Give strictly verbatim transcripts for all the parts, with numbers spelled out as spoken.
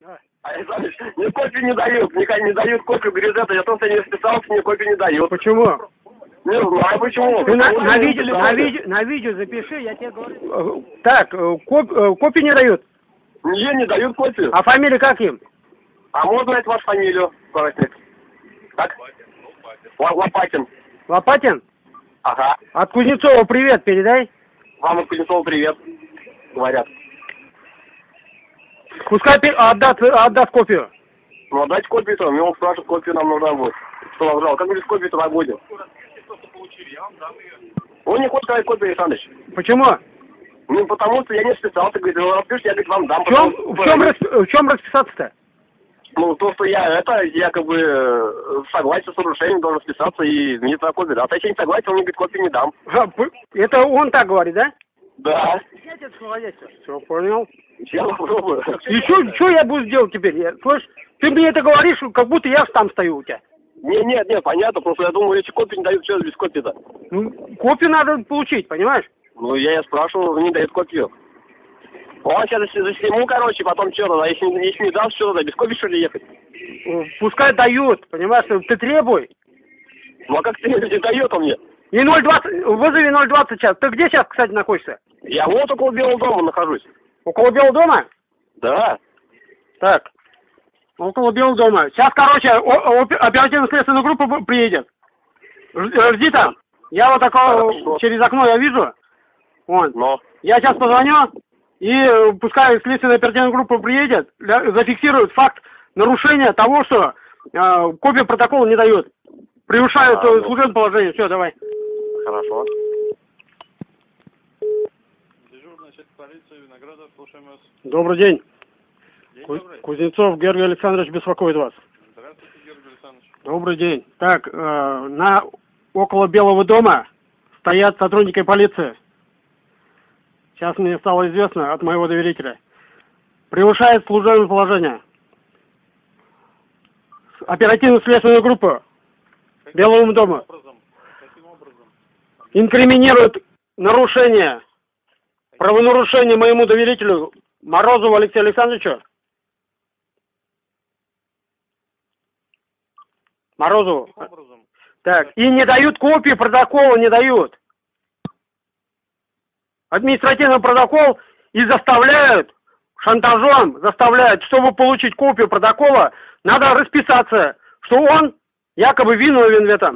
Александр, мне копию не дают, мне не дают копию, говорит, это, я просто не расписался, мне копию не дают. Почему? Не знаю почему. Ты на, на, видео, на, видео, на видео запиши, я тебе говорю. Так, коп, копию не дают? Не, не дают копию. А фамилия как им? А можно знать вашу фамилию, коротник? Так? Лопатин. Лопатин? Ага. От Кузнецова привет передай. Вам от Кузнецова привет, говорят. Пускай отдаст, отдаст копию. Ну, отдать копию-то, мне он спрашивает, копию нам нужна будет. Что вам жалко? Как без копии-то нагодим? Он не хочет давать копию, Александрович. Почему? Ну, потому что я не расписался, говорит, вы распишите, я, говорит, вам дам. В чем, в чем, расп... в чем расписаться-то? Ну, то, что я, это, я как бы согласен с нарушением, должен расписаться, и мне тогда копию дать. А если не согласен, он мне говорит, копию не дам. А, это он так говорит, да? Да. Все, понял. Я попробую. И что, что я буду делать теперь? Я, слышь, ты мне это говоришь, как будто я там стою у тебя. Не, нет, нет, понятно, просто я думаю, если копию не дают, что без копии-то? Ну, копию надо получить, понимаешь? Ну, я я спрашивал, не дает копию. Он сейчас засниму, короче, потом что тогда, если, если не даст, что тогда, без копии что ли ехать? Пускай дают, понимаешь, ты требуй. Ну, а как ты не дает он мне? И ноль двадцать, вызови ноль двадцать сейчас. Ты где сейчас, кстати, находишься? Я вот около Белого дома нахожусь. Около Белого дома? Да. Так, около Белого дома. Сейчас, короче, оперативно-следственная группа приедет. Жди там. Я вот такого через окно я вижу. Вон. Но. Я сейчас позвоню, и пускай следственная оперативная группа приедет, зафиксирует факт нарушения того, что э, копию протокола не дают. Превышают а, служебное положение. Все, давай. Хорошо. Дежурный часть полиции Виноградов, слушаем вас. Добрый день. День Ку добрый. Кузнецов Георгий Александрович беспокоит вас. Здравствуйте, Георгий Александрович. Добрый день. Так, э, на около Белого дома стоят сотрудники полиции. Сейчас мне стало известно от моего доверителя. Превышает служебное положение. Оперативно-следственную группу Белому дому. Образом? Каким образом? Инкриминирует нарушение, правонарушение моему доверителю Морозову Алексею Александровичу. Морозову. Каким образом? Так, и не дают копии протокола, не дают. Административный протокол и заставляют, шантажом заставляют, чтобы получить копию протокола, надо расписаться, что он якобы виновен в этом.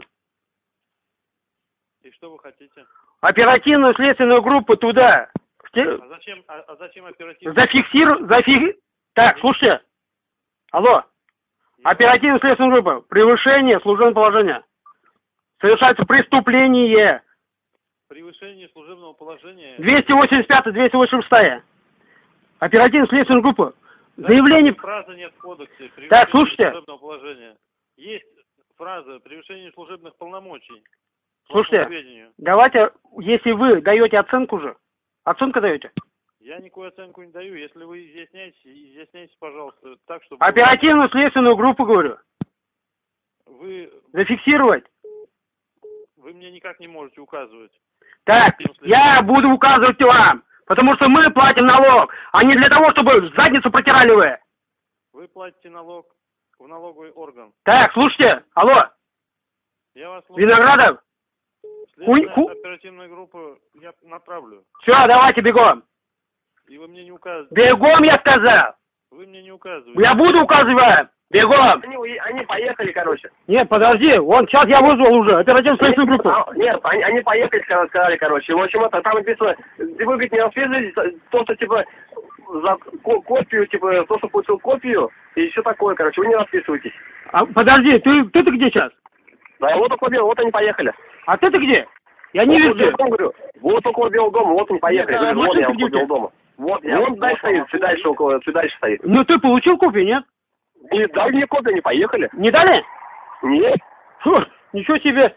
И что вы хотите? Оперативную следственную группу туда. А зачем, а, а зачем оперативно? Зафиксирую, зафиксирую. Так, слушайте. Алло. Оперативная следственная группа. Превышение служебного положения. Совершается преступление. Превышение служебного положения. двести восемьдесят пятая, двести восемьдесят шестая. Оперативная следственная группа. Заявление. Фраза нет в кодексе. Так, слушайте. Служебного положения. Есть фраза превышение служебных полномочий. Слушайте, давайте, если вы даете оценку же, оценку даете? Я никакую оценку не даю. Если вы изъясняетесь, изъясняйтесь, пожалуйста, так, чтобы... Оперативную следственную группу, говорю. Вы... Зафиксировать. Вы мне никак не можете указывать. Так, я буду указывать вам, потому что мы платим налог, а не для того, чтобы задницу протирали вы. Вы платите налог в налоговый орган. Так, слушайте, алло. Я вас слушаю. Виноградов. Следственную оперативную группу я направлю. Все, давайте бегом. И вы мне не указываете. Бегом, я сказал. Вы мне не указываете. Я буду указывать. Бегом. Они, они поехали, короче. Нет, подожди, вон, сейчас я вызвал уже оперативную следственную группу. А, нет, они, они поехали, сказали, короче. В общем, это там написано, вы, говорит, не расписываетесь, то, что, типа, за копию, типа, то, что получил копию, и все такое, короче, вы не расписываетесь. А, подожди, ты, ты-то где сейчас? Да, вот около Белого, вот они поехали. А ты-то где? Я не вижу. Говорю, вот около Белого дома, вот они поехали. Нет, а вот я около Белого дома. Вот, я вот дальше стоит, чуть дальше около, чуть дальше стоит. Ну ты получил копию, нет? Не дали мне копию, они поехали. Не дали? Нет. Фу, ничего себе.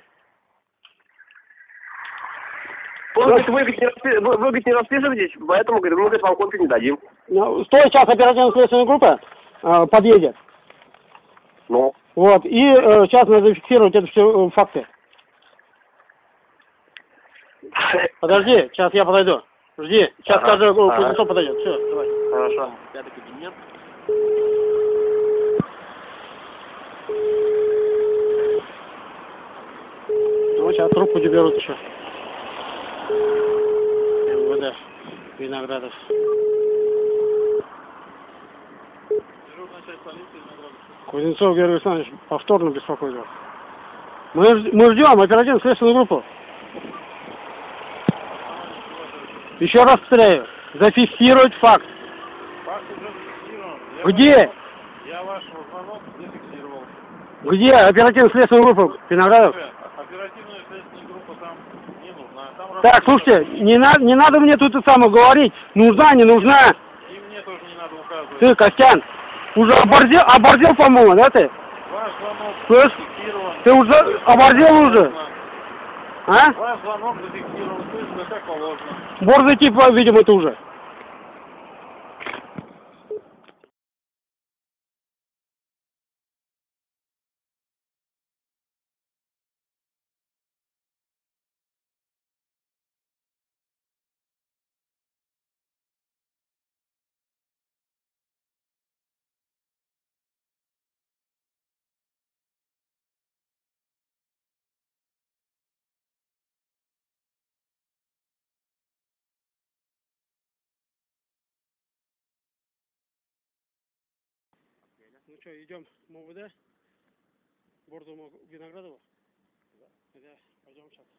Он говорит, вы, говорит, не распи... вы, вы говорит, не расписываетесь, поэтому говорит, мы говорит, вам копию не дадим. Ну, стой, сейчас оперативная следственная группа э, подъедет. Ну. Вот, и э, сейчас надо зафиксировать это все э, факты. Подожди, сейчас я подойду. Жди, сейчас ага. скажу, Кузнецов подойдет. Все, давай. Хорошо. Пятый кабинет. Трубку не берут еще. МВД. Виноградов. Дежурная часть полиции Виноградов. Кузнецов Георгий Александрович повторно беспокоит вас. Мы, ж- мы ждем оперативную следственную группу. Еще раз повторяю, зафиксировать факт. Факт уже зафиксирован. Я Где? Ваш, я ваш звонок зафиксировал. Где оперативная следственная группа Виноградов? Оперативная следственная группа там не нужна. Там Так, работает- слушайте, не, на, не надо мне тут и самое говорить, нужна, не нужна. И мне тоже не надо указывать. Ты, Костян, уже оборзел, оборзел, по-моему, да ты? Ваш звонок Слышь, зафиксирован. ты уже оборзел уже? А? Ваш звонок зафиксирован, слышно, как положено. Борзый типа, видимо, ты уже. Ну что, идем в МВД? Борзому Виноградову? Да. Да, пойдем сейчас.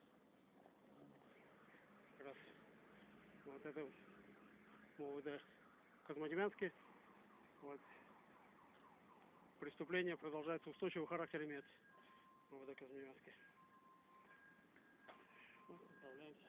Как раз вот это МВД Козмодемьянский. Вот. Преступление продолжается, устойчивый характер имеет. МВД Козмодемьянский. Вот, отправляемся.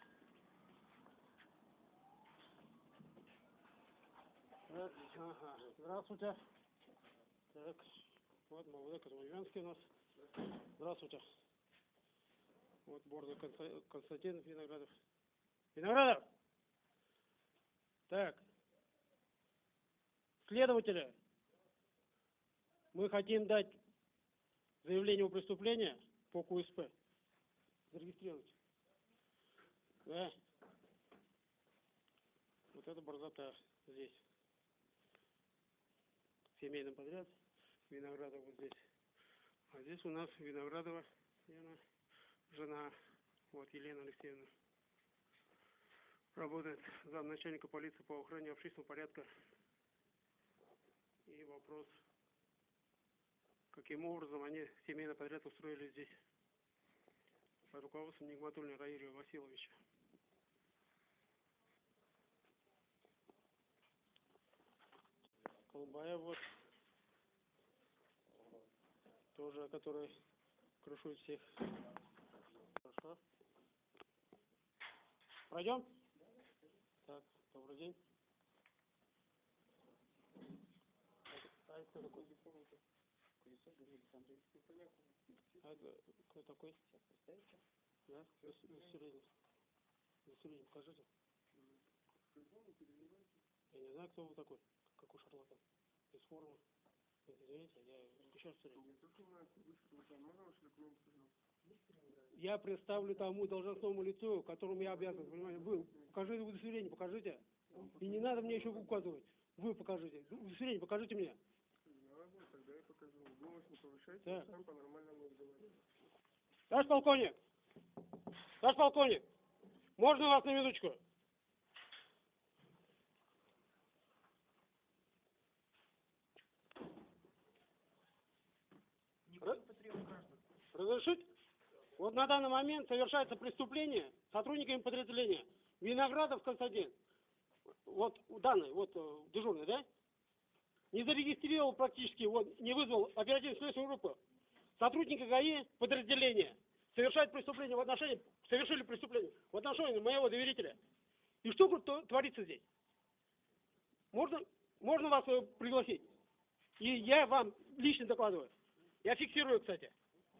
Так, ага. Здравствуйте. Так, вот МВД Козмодемьянский у нас. Здравствуйте. Вот Борзый Конста- Константин Виноградов. Виноградов! Так. Следователи, мы хотим дать заявление о преступлении по КУСП. Зарегистрировать. Да. Вот это борзота здесь. Семейный подряд. Виноградов вот здесь. А здесь у нас Виноградова Елена, жена, вот Елена Алексеевна. Работает замначальника полиции по охране общественного порядка. И вопрос, каким образом они семейный подряд устроили здесь. Под руководством Нигматуллина Раирия Васильевича. Колумбаев вот. Тоже, который крышует всех. Хорошо. Пройдем? Так, добрый день. А это кто такой? А это кто такой? Да? Удостоверение. Удостоверение покажите. Я не знаю, кто вы такой. Какой шарлатан. Без формы. Извините, я еще раз Я представлю тому должностному лицу, которому я обязан, понимаете. Вы покажите удостоверение, покажите. И не надо мне еще указывать. Вы покажите. Удостоверение покажите мне. Ладно, тогда я покажу. Голос не повышайте, Так. сам по-нормальному разговариваю. Товарищ полковник! Товарищ полковник! Можно вас на минуточку? Разрешить? Вот на данный момент совершается преступление сотрудниками подразделения Виноградов Константин. Вот данный, вот дежурный, да? Не зарегистрировал практически, вот не вызвал оперативную следственную группу. Сотрудники ГАИ подразделения совершают преступление в отношении, совершили преступление в отношении моего доверителя. И что творится здесь? Можно, можно вас пригласить? И я вам лично докладываю. Я фиксирую, кстати.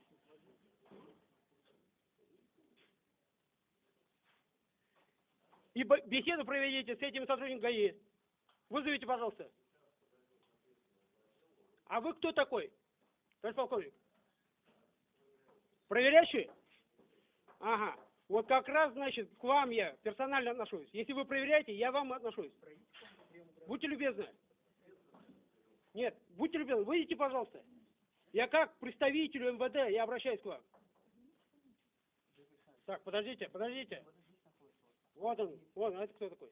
И беседу проведите с этим сотрудником ГАИ. Вызовите, пожалуйста. А вы кто такой, товарищ полковник? Проверяющий? Ага. Вот как раз, значит, к вам я персонально отношусь. Если вы проверяете, я вам отношусь. Будьте любезны. Нет, будьте любезны, выйдите, пожалуйста. Я как представителю МВД, я обращаюсь к вам. Так, подождите, подождите. Вот он, вот, а это кто такой?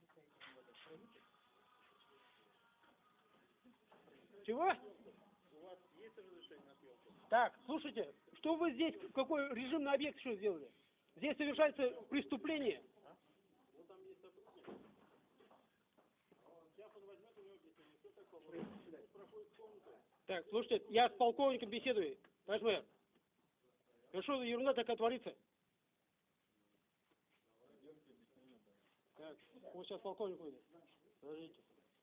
Чего? У вас есть разрешение на съемку? Так, слушайте, что вы здесь, какой режимный объект что сделали? Здесь совершается преступление. Ну там есть сотрудник. Сейчас он возьмет у него объяснение, что такое. Проходит комнату. Так, слушайте, я с полковником беседую. Товарищ майор. Ну что за ерунда такая творится? Так, вот сейчас полковник выйдет. Подождите.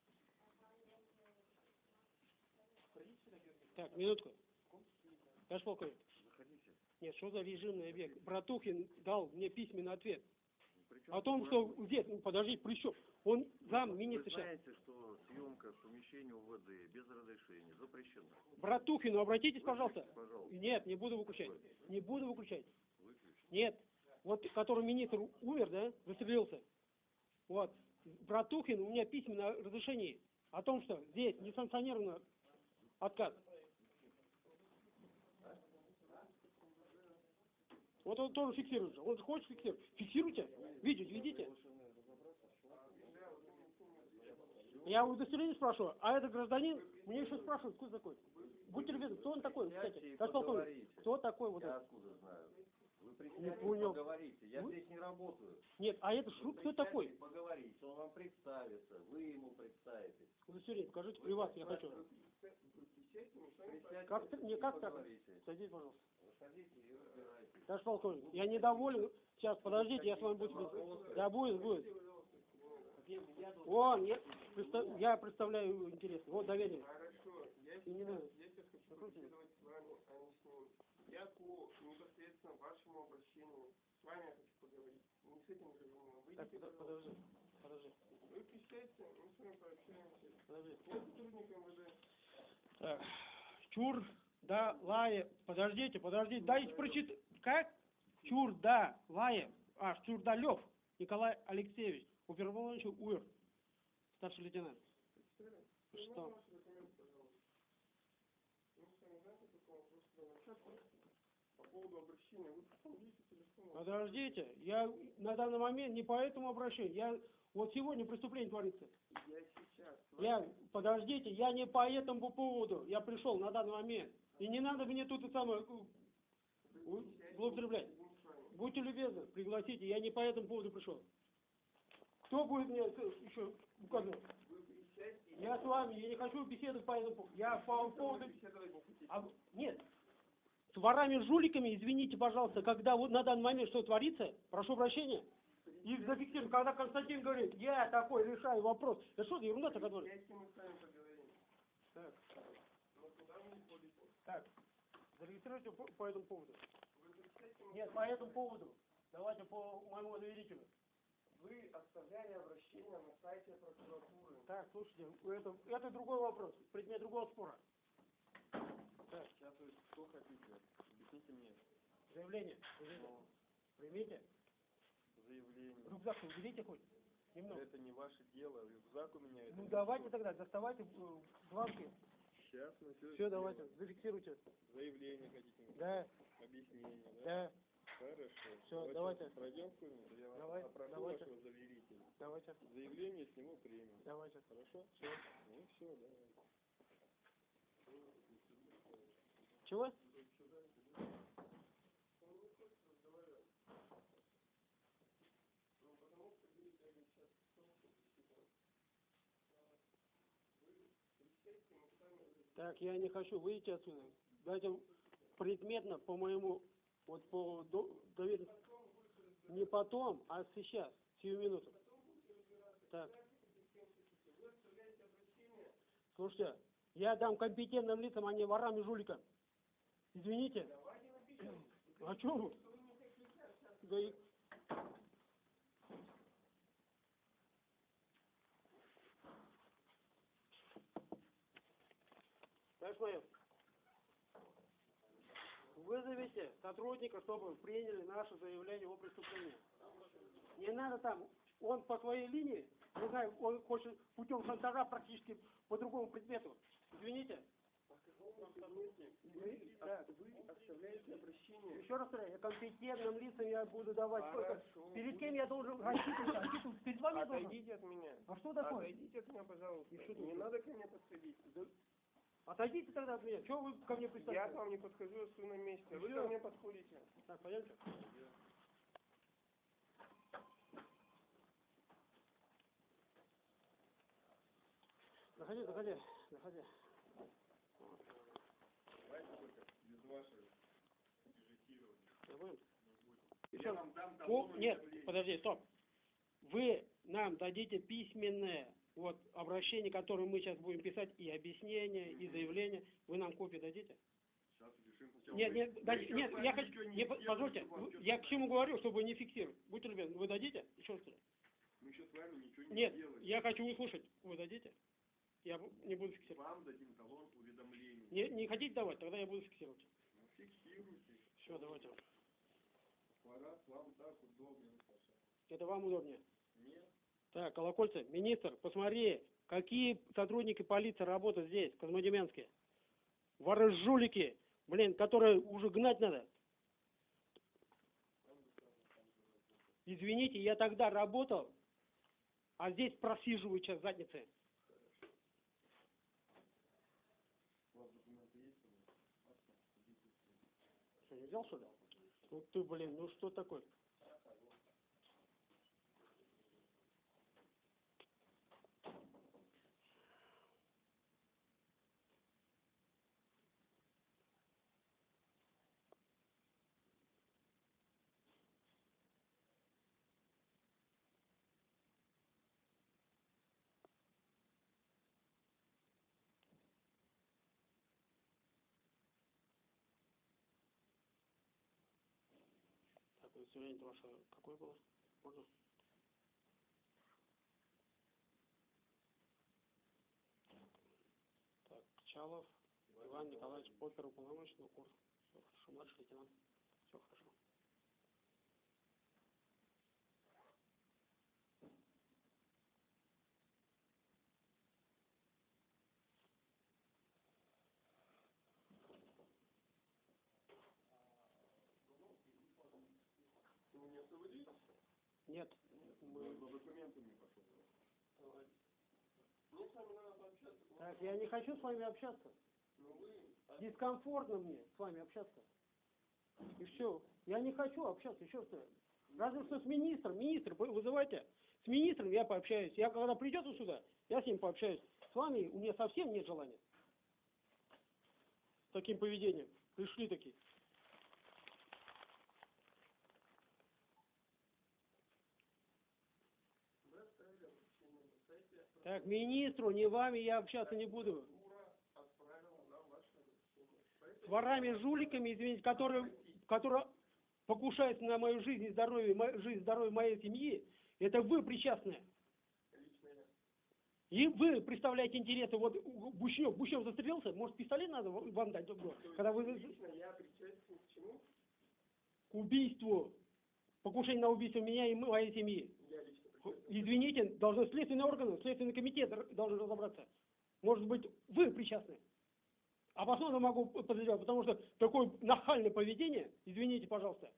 Так, минутку. Товарищ полковник. Нет, что за режимный объект? Братухин дал мне письменный ответ. О том, что здесь, ну, подождите, при чем? Он зам министра. Вы знаете, что съемка в помещении УВД без разрешения запрещена? Братухину обратитесь, пожалуйста. Пожалуйста. Нет, не буду выключать. Не буду выключать. Выключите. Нет. Вот, который министр умер, да, застрелился. Вот. Братухин, у меня письменное разрешение о том, что здесь несанкционированный отказ. Вот он тоже фиксирует же. Он же хочет фиксировать. Фиксируйте. Видео, видите? Я удостоверение спрашиваю, а этот гражданин мне еще спрашивает, кто такой. Будьте любезны, кто он такой, кстати? Товарищ полковник, кто такой вот Я этот? откуда знаю? Вы Не присядьте, понял. поговорите. Я Вы- здесь не работаю. Нет, а это шут, кто Присядьте, такой? Поговорите, он вам представится, вы ему представитесь. Удостоверение, покажите при вас, я хочу. Присядьте Как, не и как так? поговорите. Садитесь, пожалуйста. Выходите и разбирайтесь. Товарищ полковник, я недоволен. Сейчас, подождите, я с вами буду беседовать. Да, будет, будет. Вон, я, представ- я представляю интерес. Вот доверие. Хорошо, я И не сейчас, надо. я сейчас хочу беседовать с вами, а не с ним. Я по непосредственно вашему обращению с вами я хочу поговорить. Не с этим гражданином. Так, Выйдите, подо- пожалуйста. подожди, подожди, Вы присядьте, мы с вами пообщаемся. подожди. Я сотрудник МВД. Так, Чур, да, Лаев. Подождите, подождите, дайте прочитать. Как? Чур, да, Лаев. А, Чурдалев Николай Алексеевич. Оперполномоченный УР. Старший лейтенант. Что? Ваши документы, пожалуйста. Мы с вами знаете, какой вопрос задал? По поводу обращения. Вы посмотрите телефон. Подождите, я на данный момент не по этому обращению. Я вот сегодня преступление творится. Я сейчас. с Я, вами- подождите, я не по этому поводу. Я пришел на данный момент. И не надо мне тут и самое э, злоупотреблять. Мы с вами. Будьте любезны, пригласите. Я не по этому поводу пришел. Кто будет мне э, еще указывать? Вы присядьте. Я с вами, я не хочу беседовать по этому поводу. Я по поводу... Беседовать не хотите. А, нет. С ворами-жуликами, извините, пожалуйста, когда вот на данный момент что творится, прошу прощения, и зафиксируем, когда Константин говорит, я такой решаю вопрос. Это что за ерунда такая творится? Присядьте, мы с вами поговорим. Так, Но куда вы не ходите? так, зарегистрируйте по, по этому поводу. Вы присядьте, мы- Нет, по этому поводу. Давайте по моему доверителю. Вы оставляли обращение на сайте прокуратуры. Так, слушайте, это, это другой вопрос, предмет другого спора. Так, Сейчас вы что хотите? Объясните мне. заявление. Заявление. Примите. Заявление. Рюкзак уберите хоть. Немного. Это не ваше дело. Рюкзак у меня. Ну давайте тогда, доставайте э, бланки. Сейчас мы все. Все, давайте, зафиксируйте. Заявление хотите? Да, Объяснение, да? да, Хорошо. Всё, давайте. Пройдем в комнату, я Давай, вас опрошу давайте. вашего заверителя. давайте, Заявление сниму премию. давайте. Хорошо? Все. Ну все, давай. Чего? Так, я не хочу выйти отсюда. Дайте предметно по моему, вот по до- доверенности. Не потом, а сейчас, сию минуту. Так. Слушайте, я дам компетентным лицам, а не ворам и жуликам. Извините. А что вы? Да и- Товарищ майор, вызовите сотрудника, чтобы приняли наше заявление о преступлении. Не надо там, он по своей линии, не знаю, он хочет путем шантажа практически по другому предмету. Извините. Вы, а, вы оставляете обращение. Еще раз повторяю, я компетентным лицам я буду давать. Хорошо. Сколько- Перед кем я должен рассчитываться? Рассчитываться перед вами я должен? Отойдите от меня. А что такое? Отойдите от меня, пожалуйста. И что Не такое? надо ко мне подходить. Отойдите тогда от меня. Чего вы ко мне Я пристали? к вам не подхожу, я стою на месте. а Вы Всё. ко мне подходите. Так, пойдемте. Заходи, заходи, заходи. Без вашего бюджетирования. Я понял? Я Еще- вам дам Ну, талон нет, уведомления. подожди, стоп. Вы нам дадите письменное вот обращение, которое мы сейчас будем писать, и объяснение, и заявление. Вы нам копию дадите? Сейчас решим сначала. Нет, Вы- нет, вы дайте- еще нет, сами я хочу, ничего не не, по- сделали, позвольте, чтобы вам вы- что-то я к чему дать. говорю, чтобы не фиксировать. Будьте любезны, вы дадите? Еще раз. Мы еще с вами ничего не Нет, сделали. я хочу услышать. Вы дадите? Я бу- не буду фиксировать. Вам дадим талон уведомления. Не, не хотите давать, тогда я буду фиксировать. Ну, фиксируйте. Все, давайте. Пора, вам так удобнее, Саша. Это вам удобнее. Нет. Так, Колокольцев, министр, посмотри, какие сотрудники полиции работают здесь, в Козьмодемьянске. Воры жулики, блин, которые уже гнать надо. Извините, я тогда работал, а здесь просиживаю сейчас задницы. У вас документы есть? Что, не взял, что ли? Ну ты, блин, ну что такое? Так, удостоверение ваше какое было? Можно? Так, Чалов, Иван Николаевич, оперуполномоченный, УР. Все хорошо, младший лейтенант. Все хорошо. Вы не освободитесь? Нет, Мы мы... за документами пошел. Мне с вами надо пообщаться. Так, я не хочу с вами общаться. Ну вы... Дискомфортно мне с вами общаться. И все. Я не хочу общаться, еще что. Разве что с министром. Министр, вы вызывайте. С министром я пообщаюсь. Я когда придет он сюда, я с ним пообщаюсь. С вами у меня совсем нет желания. С таким поведением. Пришли такие. Вы оставили обращение на сайте. Так, министру, не вами я общаться не буду. Прокуратура отправила нам ваше обращение. С Поэтому ворами, жуликами, извините, которые, которые покушаются на мою жизнь и здоровье, мо- жизнь, здоровье моей семьи, это вы причастны. лично я. И вы представляете интересы, вот у- Бущев, Бущев застрелился, может пистолет надо в- вам дать, добро? Когда вы Лично я причастен к чему? к убийству, покушение на убийство меня и моей семьи. Я лично причастен. Извините, должны следственные органы, следственный комитет р- должен разобраться. Может быть, вы причастны. Обоснованно могу подозревать, потому что такое нахальное поведение, извините, пожалуйста.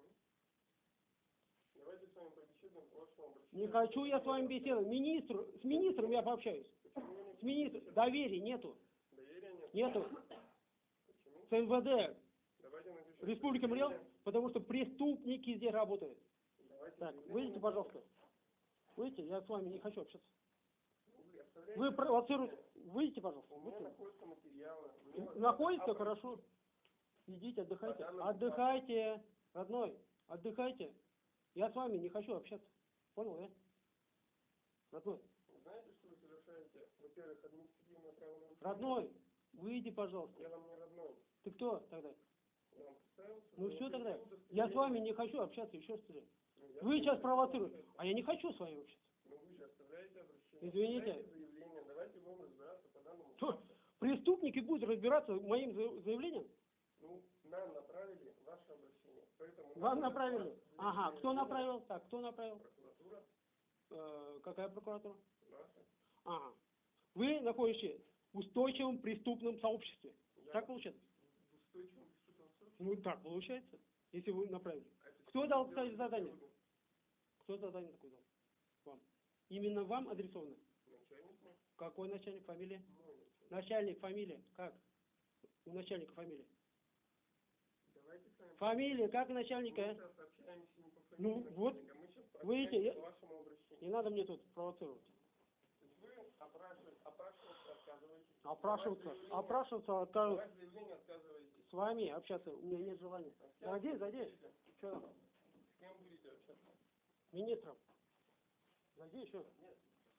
Давайте с вами побеседуем по вашему обращению. Не хочу я с вами беседовать. Министр, с министром я пообщаюсь. Почему вы не С министром. Доверия нету. доверия нет? Нету. Почему? С МВД. Давайте напишем. Республика Мрел, потому что преступники здесь работают. Давайте Так, заявление выйдите, пожалуйста. Выйдите, я с вами не хочу общаться. Вы оставляете Вы провоцируете. обращение. Выйдите, пожалуйста. У меня Выйдите. находятся материалы. Мне Находится, обращение. хорошо. Идите, отдыхайте. По данному Отдыхайте, родной, отдыхайте. Я с вами не хочу общаться. Понял, да? Родной, Знаете, что вы совершаете? Во-первых, административное правонарушение. родной, выйди, пожалуйста. Я вам не родной. Ты кто тогда? Я вам представился. Ну вы все не тогда. передали Я с вами удостоверение. не хочу общаться, еще что ли. Ну, я Вы с сейчас вами провоцируете. общаюсь. А я не хочу с вами общаться. Ну вы же оставляете обращение. Извините. Оставляете заявление. Давайте будем разбираться по данному Что, факту. преступники будут разбираться моим за- заявлением? Ну, нам направили ваше обращение. Поэтому Вам нам направили? заявление Ага, кто направил? Так, кто направил? Прокуратура Э, какая прокуратура? наша. Ага. Вы находитесь в устойчивом преступном сообществе. Так получается? В устойчивом преступном сообществе. Ну, так получается, если вы направили. Кто дал, кстати, задание? Кто задание такое дал? Вам. Именно вам адресовано? Начальник мой. Какой начальник, фамилия? Мой начальник. Начальник, фамилия, как? У начальника фамилия. Давайте с вами. Фамилия, как у Мы начальника? сейчас общаемся не по Ну, фамилии вот. начальника, мы сейчас Выйдите, общаемся я- по вашему обращению. Не надо мне тут провоцировать. То есть вы опрашиваете, опрашиваться отказываетесь. Опрашиваться, Давать заявление- опрашиваться, отказываться. давать заявление отказываетесь. С вами общаться у меня нет желания. А с кем Зайди, будете? зайди. Что там? С кем будете общаться? Министром. Зайди еще. Нет.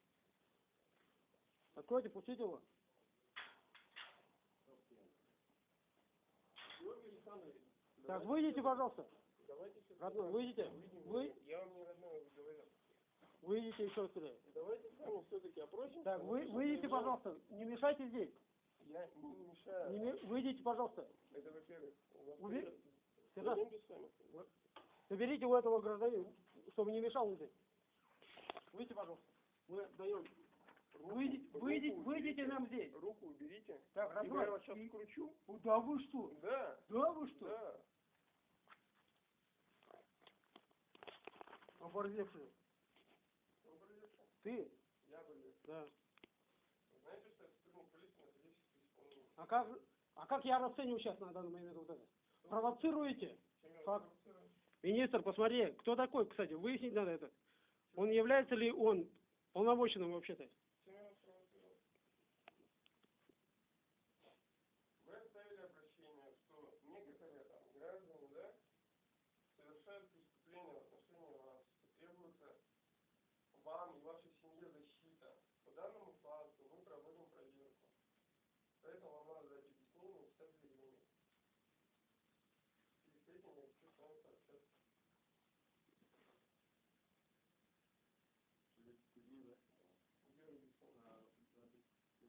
Откройте, пустите его. Георгий Александрович, Так, давайте выйдите, всё- пожалуйста. Давайте сейчас. Родной, выйдите. Выйдем. Вы, Я вам не родной, вы говорю. выйдите еще скорее. Давайте с вами все-таки опросимся. Так, вы, напишем выйдите, заявление. пожалуйста. Не мешайте здесь. Я не мешаю. Не ми- Выйдите, пожалуйста. Это во-первых. У вас Уви- тоже- Сержант, Пойдемте с вами. заберите у этого гражданина, чтобы не мешал он здесь. Выйдите, пожалуйста. Мы даем. Выйдите, Руку выйдите, уберите. выйдите нам здесь. Руку уберите. Так, И родной, я вас сейчас и- скручу. Да вы что? Да. Да вы что? Да. Оборзевший. Образец. Ты? Я образец. Да. Знаете, что это сотрудник полиции, находящийся в исполнении? А как, а как я расцениваю сейчас на данный момент вот это? Провоцируете? Чем я Факт. провоцирую? Министр, посмотри, кто такой, кстати, выяснить надо это. Он является ли он полномоченным вообще-то? Чем я вас провоцирую? Вы оставили обращение, что некоторые там граждане, да, совершают преступления в отношении вас, что требуется вам и вашей семье защита. По данному факту мы проводим проверку. Поэтому вам надо дать объяснение и писать заявление. И с этим я хочу с вами пообщаться. Георгий Александрович.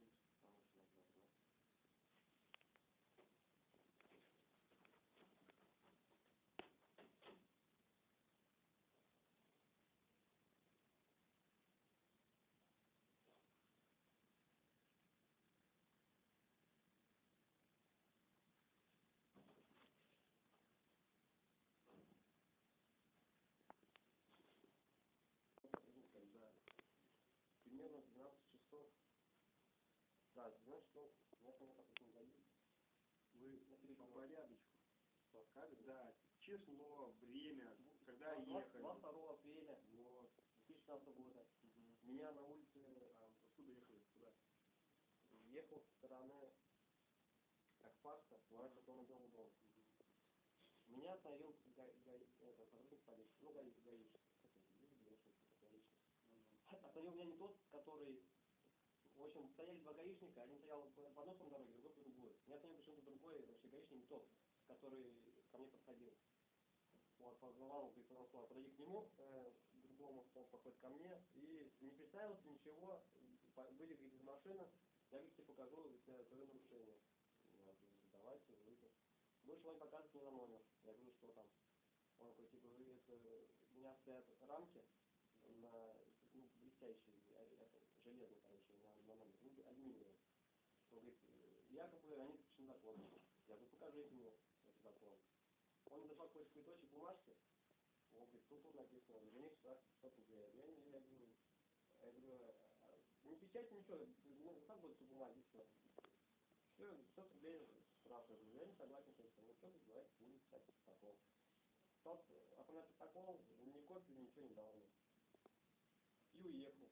Да. Примерно двенадцать часов. Да, двенадцать часов. Я понял, как это не дают. Вы по порядочку. Когда число, время, когда ехали. двадцать второго апреля Вот. две тысячи шестнадцатого года. Мгм. Меня на улице А откуда ехали? Куда? ехал со стороны Акпарса, поворачивая дома Белого дома. Меня остановил га- га- это, сотрудник полиции, ну, гаи- гаишник. Как это, гаишник, гаишник. Остановил меня не тот, который... В общем, стояли два гаишника, один стоял по по одной стороне дороги, другой по другой. Меня остановил почему-то другой, вообще гаишник не тот, который ко мне подходил. Вот, позвал, говорит, пожалуйста, подойди к нему, э, к другому, он подходит ко мне, и не представился, ничего, по- выйдет из машины, я, говорит, тебе покажу э, твое нарушение. Я говорю, давайте, выйдем. Больше он показывает мне на номер. Я говорю, что там? Он такой, типа, вы, это, у меня стоят рамки на, ну, блестящие, э, это, железные, короче, на, на номер, ну, алюминиевые. Он говорит, э, якобы они запрещены законом. Я говорю, покажите мне этот закон. Он зашел какой-то цветочек бумажки, он говорит, тут вот написано, за них штраф пятьсот рублей. Я не я говорю, я говорю, «А, не печать ничего, ну, как будет бумаги, все. Все, пятьсот рублей штраф. Я говорю, я не согласен с этим, ну что вы говорите, не писать протокол. Тот оформляет протокол, ни копию, ничего не дал мне. И уехал.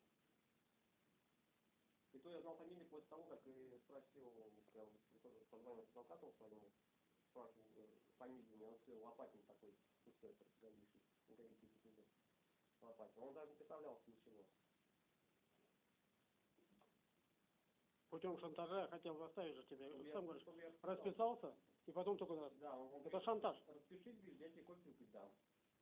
И то я знал фамилию после того, как и спросил, сказал, позвонил к адвокату своему, спрашивал э, фамилию, у него сказал, Лопатин такой, пустой, гаишник, никаких типа Лопатин. Он даже не представлялся ничего. Путем шантажа хотел заставить же тебя. Чтобы я- Сам говоришь, чтобы я расписал. расписался, и потом только раз. Да, он, он Это говорит, шантаж. распишись, говорит, я тебе копию дам.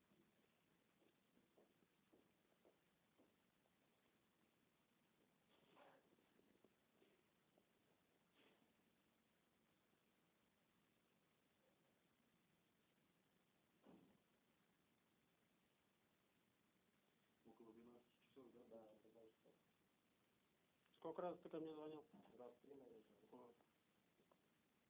Около двенадцати часов, да? Да, это больше. Сколько раз ты ко мне звонил? Раз, три, наверное. Вот.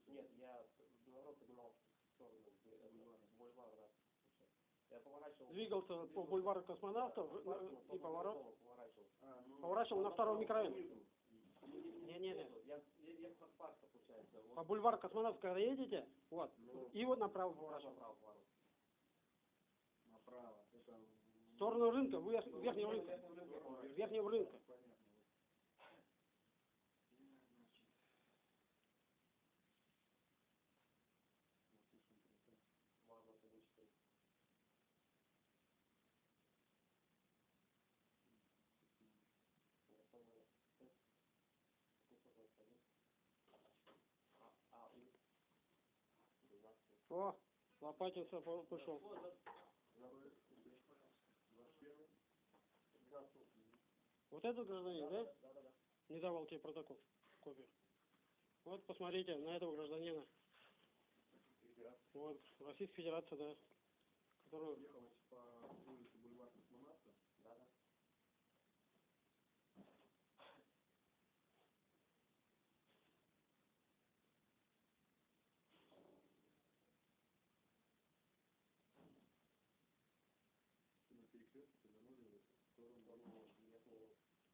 Нет, я наоборот поднимал в сторону бульвара, да. Я поворачивал. Двигался по бульвару космонавтов в- и поворот. Поворачивал. Поворачивал на второй микрорайон. Не-не-не. Я, я, я от парка, получается. Вот. По бульвару космонавтов, когда едете, вот, и вот направо поворачивал. Направо, поворот. Направо. Это... В сторону рынка, верх- верхнего рынка. Верхнего рынка. Понятно. Ладно, это вычитаю. Я понял. А, а, и... О, Лопатинцев пошел. Вот этот гражданин, да? Да, да, да. Не давал тебе протокол, копию. Вот, посмотрите на этого гражданина. Вот, Российская Федерация, да. Которую... Ехал по улице бульвар Космонавта. Да, да. На перекрестке повернули в сторону. Я понял.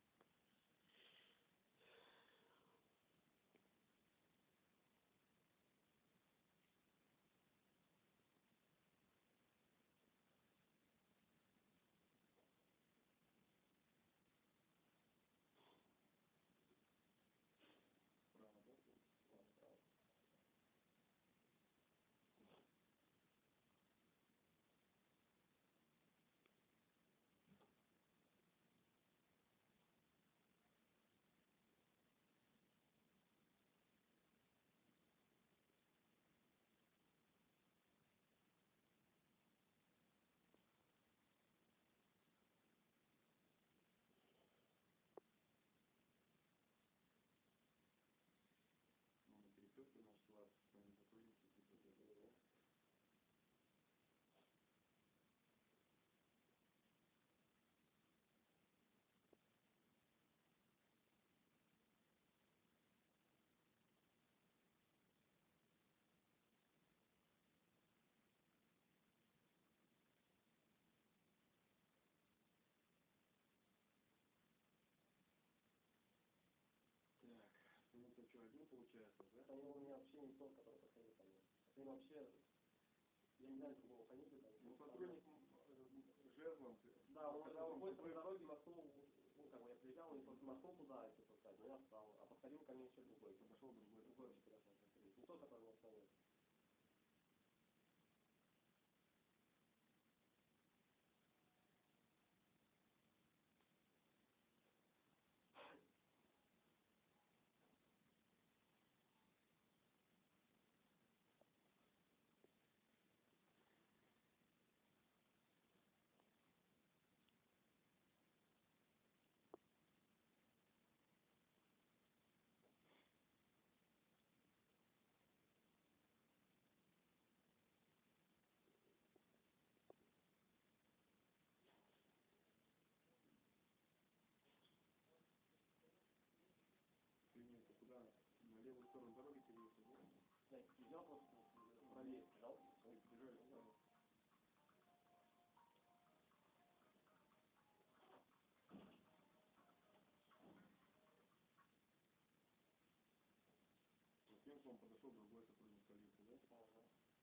Право, да? Ну, на перекрестке нашла с вами сотрудники, типа, да? Так, ну это что, один получается, да? Это у меня вообще не тот, который подходил ко мне. Это вообще... Я не знаю, какого фамилии там. Ну, сотрудник жезлом. Да, он когда он быстро по дороге машнул, ну, как бы я приезжал, и просто машнул туда, типа, сказать, но я встал, а подходил ко мне еще другой. Подошел другой. Другой вообще подошел. Не тот, который меня остановил. Ты куда? На левую сторону дороги переехал, да? Да, взял просто правее, взял. Ой, побежали, да? Затем к вам подошел другой сотрудник полиции, да? Ага.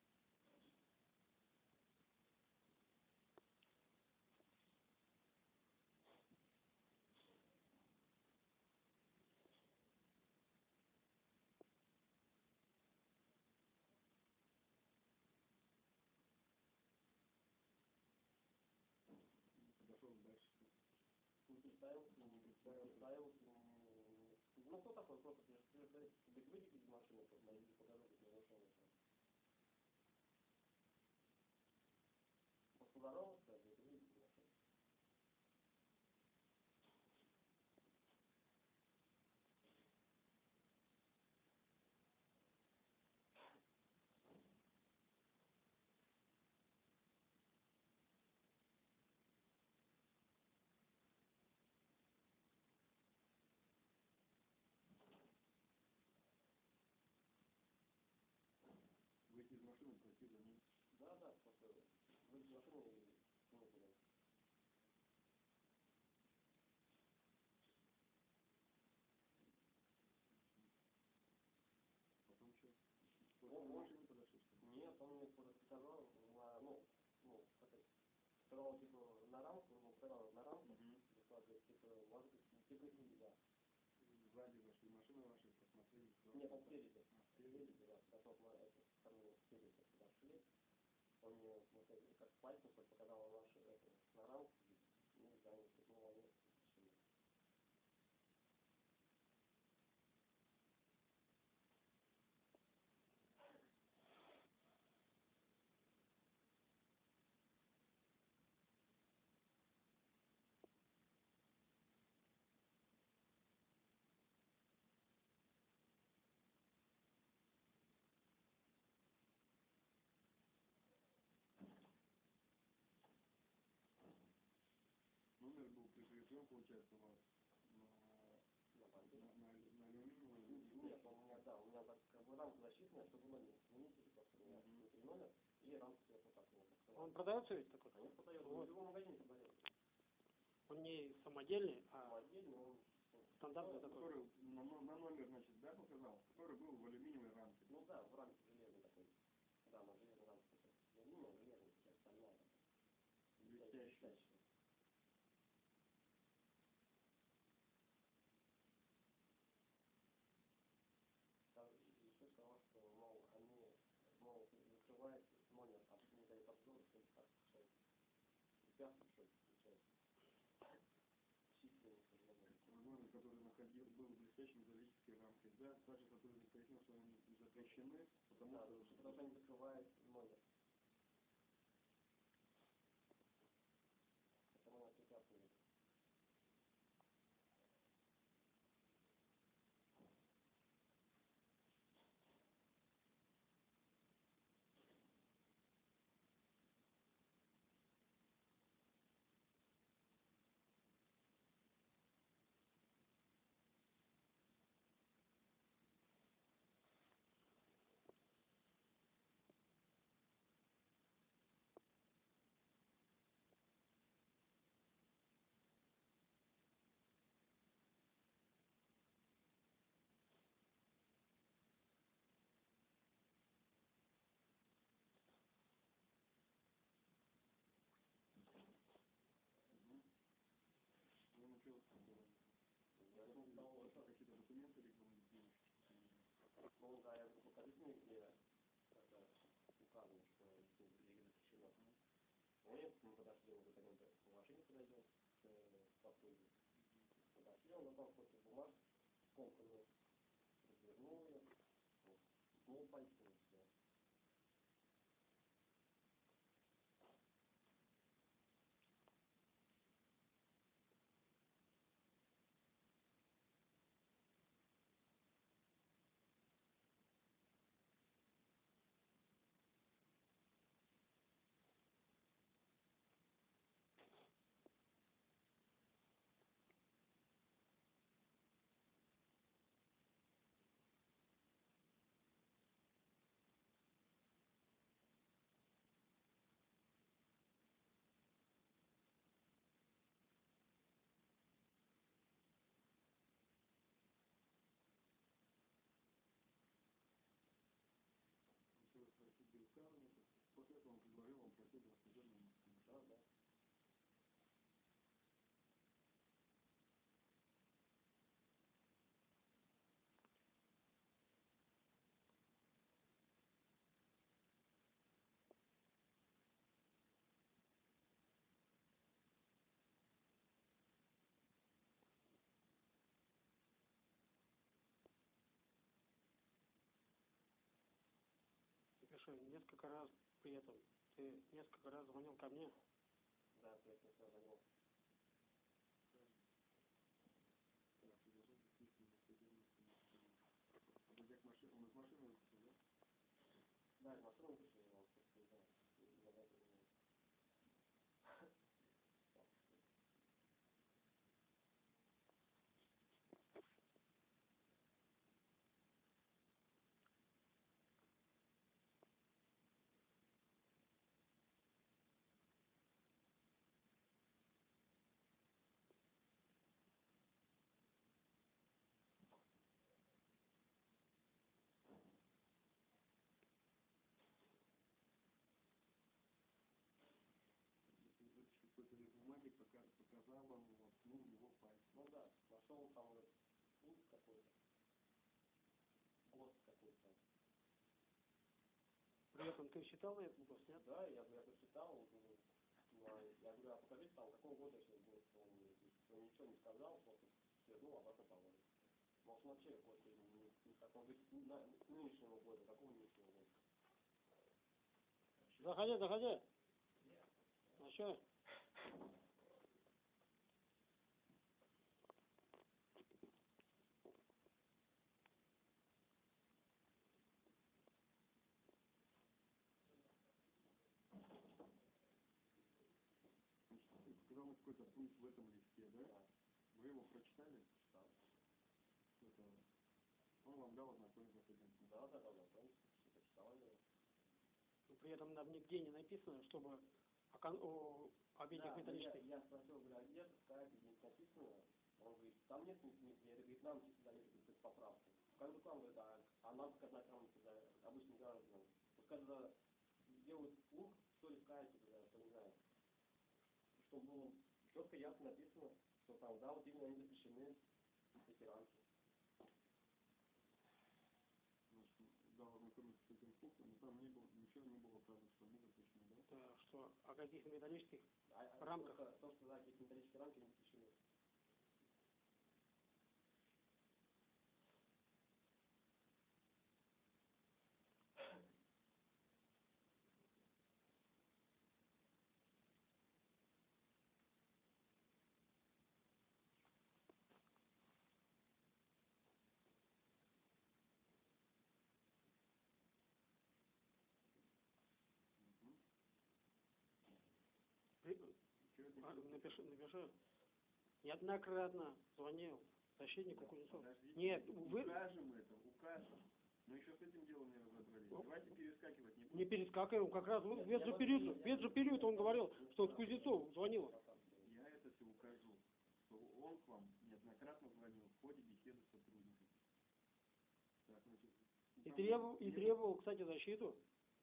Подошел дальше. Не представился, не представился. Ну, кто такой? Просто выйдите из машины, найдите по дороге, не нарушение. Поздоровался, выйдите из машины. пришли за ним. Да, да, просто вы из машины и ну, гуляете. Потом что? Он, К он, машине подошли, что ли? нет, он мне просто сказал, на, ну, ну, как это, сказал, типа, на рамку, ну, сказал, на рамку, Мгм. говорит, типа, может быть, типа, и да. Сзади зашли машины ваши, посмотрели, что... Нет, он спереди. А, спереди? Спереди, да, потом мы это, ко мне спереди подошли. Он мне вот, это, как пальцем хоть показал на нашу, это, на рамку, ну, да, не ну, они решили. Номер был прикреплен, получается, у вас на, На на, пальце. на, на алюминиевой... Нет, у меня, да, у меня так, как бы рамка защитная, чтобы номер сменить, просто у меня Мгм. внутри номер, и рамку я вот так вот открываю. Он продается ведь такой? Конечно, продается, Вот. в любом магазине продается. Он не самодельный, а Отдельно он, стандартный такой. Который на, на- на номер, значит, да, показал? Который был в алюминиевой рамке. ну да, в рамке железный такой. Да, на железной рамке такой. Не алюминиевая, железная, такая стальная. Блестящий. Блестящая. Там еще сказал, что, мол, они, мол, закрывают номер, а не дают обзор, что это так получается. Препятствие, что ли, получается. Численность номера. Номер, который находил, был в блестящей металлической рамке. Да, старший сотрудник пояснил, что они запрещены, потому Да, что... потому что они закрывают номер. Потому нас препятствует. Ну, ну, что, Я ему сказал, это какие-то документы рекомендующие? ну да, я говорю, покажите мне, где это указано, что здесь запрещено. Ну, нет, мы подошли, мы пойдем к машине подойдем, к подходе. Подошли, он напал после бумажки, скомканную, развернул ее, вот, ткнул пальцем и все. Еще раз спросить пересказывание, после этого он предложил вам пройти до служебного машины. Да, да. Ты что, несколько раз при этом, ты несколько раз звонил ко мне. Да, то есть я все звонил. Да, предложил действительно судебности машины. Подойдя к машине, он из машины выпустил, да? Да, из машины вышли, он просто не знаю, не знаю, там вот пункт какой-то, ГОСТ какой-то. При этом ты читал на этом ГОСТ, нет? Да, я, я прочитал, вот, ну, ну, а я говорю, а покажите там, какого года сейчас ГОСТ, он, он ничего не сказал, просто свернул обратно по логике. Может, он вообще ГОСТ не, не такой, говорит, на, нынешнего года, какого нынешнего года? Заходи, заходи. Ну что? Сказал мы какой-то пункт в этом листе, да? Да. Вы его прочитали? Да. Это... Он вам дал ознакомиться с этим пунктом. Да, да, да, да, полностью все прочитал его. Но при этом там нигде не написано, чтобы о, кон- о, об этих Да, металлических... я, я спросил, говорю, а где в скайпе здесь написано? Он говорит, там нет нигде. Я говорю, нам всегда есть поправку. Как бы к вам, говорит, а, а нам сказать нам всегда, обычным гражданам. Вот когда делают пункт, что ли в скайпе, да, что не знаю. Чтобы было четко, ясно написано, что там, да, вот именно они запрещены, эти рамки. Значит, дал ознакомиться с этим пунктом, но там не было, ничего не было указано, что они запрещены, да? Да, что о каких металлических А, а рамках? То, то, что, да, какие-то металлические рамки не запрещены. Угу. При- Чего это а, не Напиши, напиши. Неоднократно звонил защитнику Кузнецову. Подождите, Нет, вы укажем это, укажем. Но еще с этим делом не разобрались. Ну, Давайте перескакивать не не будем. перескакиваем, как раз в ветжопериод, в ветжопериод он говорил, что вот Кузнецов звонил. Я это все укажу, что он к вам неоднократно звонил в ходе беседы с сотрудником. Так, значит, И там требовал, не- и требовал, кстати, защиту.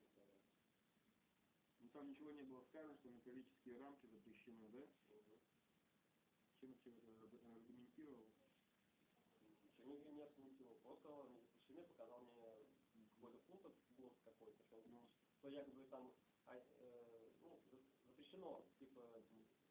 Ну там ничего не было сказано, что металлические рамки запрещены, да? Чем все это арг- аргументировал? Ничего не, не отметил. Просто он не запрещены, показал мне какой-то пункт, ГОСТ какой-то, что, Ну, что якобы там а, э, ну, за- запрещено, типа,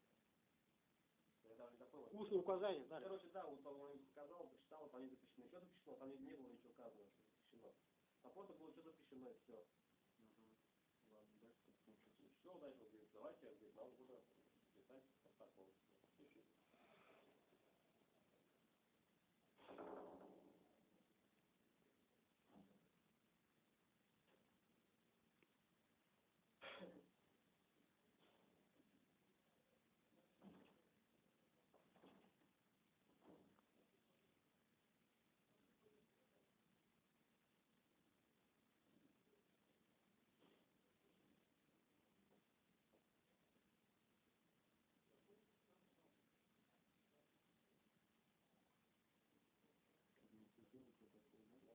я даже не такой вот. Устные указания, да. Короче, да, вот он мне показал, прочитал, там не запрещено. Что запрещено? Там не было ничего указано, что запрещено. А просто было что запрещено, и все. ага. Ладно, дальше посмотрим. И все, дальше он говорит, давайте, говорит, нам буду писать протокол. Административный протокол, да?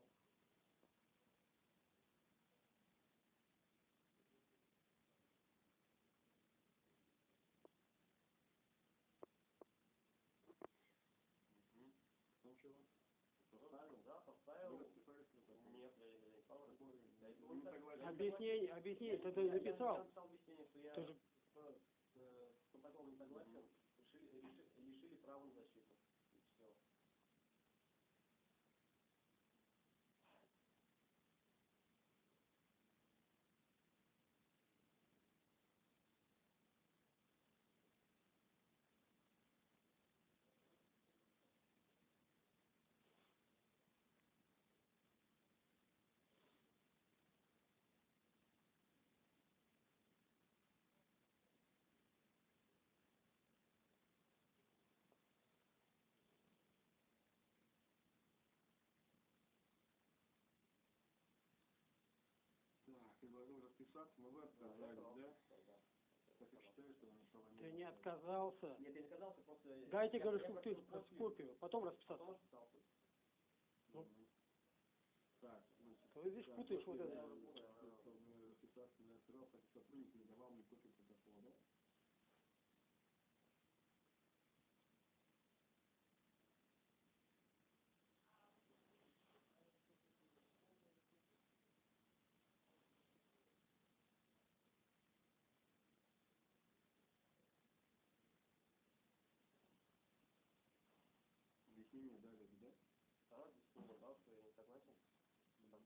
Угу. Там чего? Поставил, да, Вы поставил. расписались в протокол? Нет, я не написал. Какой? Я это Вы не согласны? Объяснение, объяснение, ты это Я- я- написал. Я написал объяснение, что я Ты же- э, э, с протоколом не согласен, лишили, лиши- лишили права на защиту. И все. Так, предложил расписаться, но вы отказались, да? Так я считаю, что начало Ты не отказался. Нет, я не сказал, что просто... Дайте, я- говорю, я чтобы ты просил копию, копию, потом потом расписаться. расписался. Ну, Так, значит, ты видишь, так, путаешь вот я это. уже понял, что вы расписаться не отсырал, хотя сотрудник не давал мне копию протокола, да?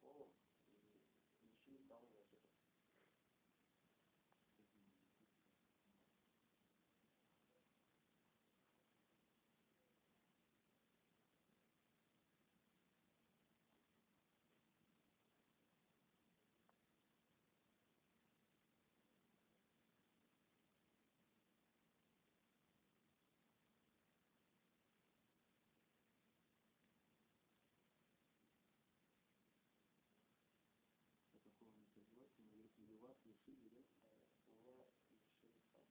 протоколов и лишили права защиты. Протокол не согласен, но если вас лишили, да? Меня лишили права.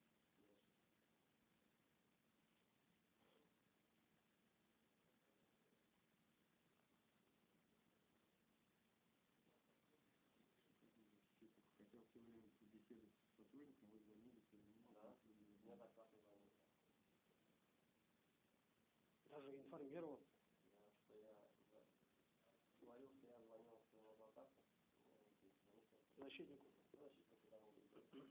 Хотя все время беседы с сотрудником вы звонили, все время. Да, мне так раз звонили. Даже информировал. Да, что я за- говорил, что я звонил своему адвокату, ну, и звонил, что- Защитнику. защитнику, когда он говорит.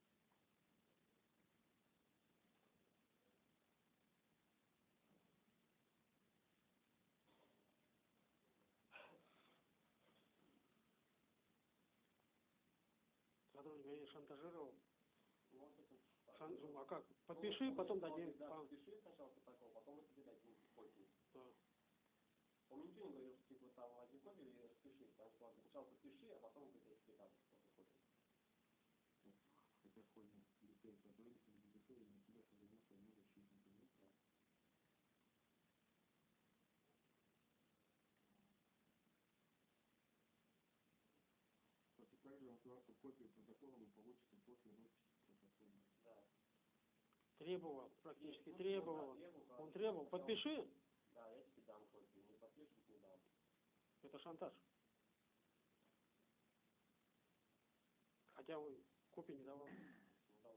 Сотрудник меня шантажировал. Ну, вот это так. Шан... ну, а как? Подпиши, Ну, потом он дадим. говорит, да, А, подпиши сначала протокол, потом мы тебе дадим копию. да. Он мне ничего не говорил, что типа там возьми копию и распиши. Там сказал, сначала подпиши, а потом говорит, я тебе дам копию. Хотя в ходе беседы с сотрудником беседы на себя повернул своему защитнику. Да? После также информацию копию протокола вы получите после росписи протокола. Да. Требовал, практически Ну, требовал. он, да, требовал, Он требовал, хотел- подпиши. Да, я тебе дам копию. Не подпишешь, не дам. Это шантаж. Хотя он копии не давал. Не дам.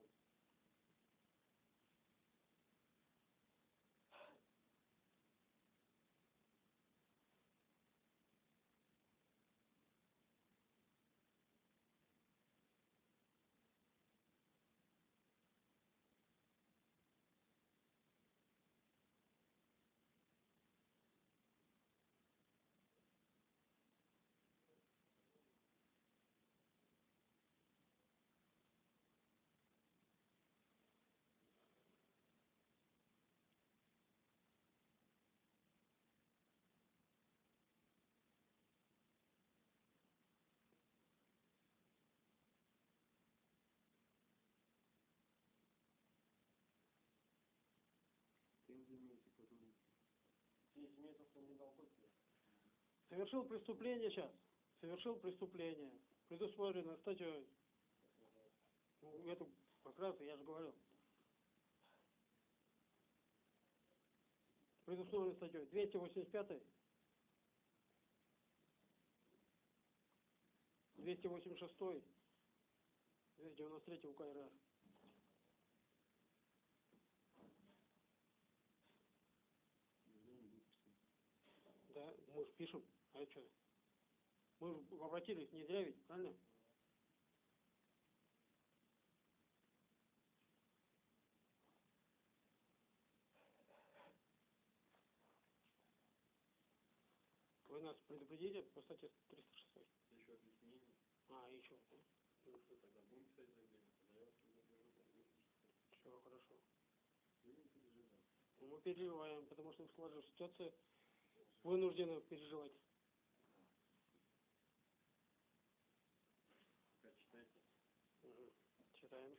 Кем занимаетесь сотрудники? Здесь имеется, что он не дал копию. Совершил преступление сейчас. Совершил преступление. Предусмотрено статьей. Ну, эту как раз я же говорил. Предусмотрено статьей двести восемьдесят пять, двести восемьдесят шесть, двести девяносто три УК РФ. Да, мы же пишем. А что? Мы же обратились, не зря ведь, правильно? Вы нас предупредили по статье триста шесть. Еще объяснение. А, еще. Да? Ну что, тогда будем писать заявление? Тогда я вас задержу. Все хорошо. Вы не переживайте. Ну, мы переживаем, потому что в сложившейся ситуации вынуждены переживать. Пока читайте. Угу. Читаем.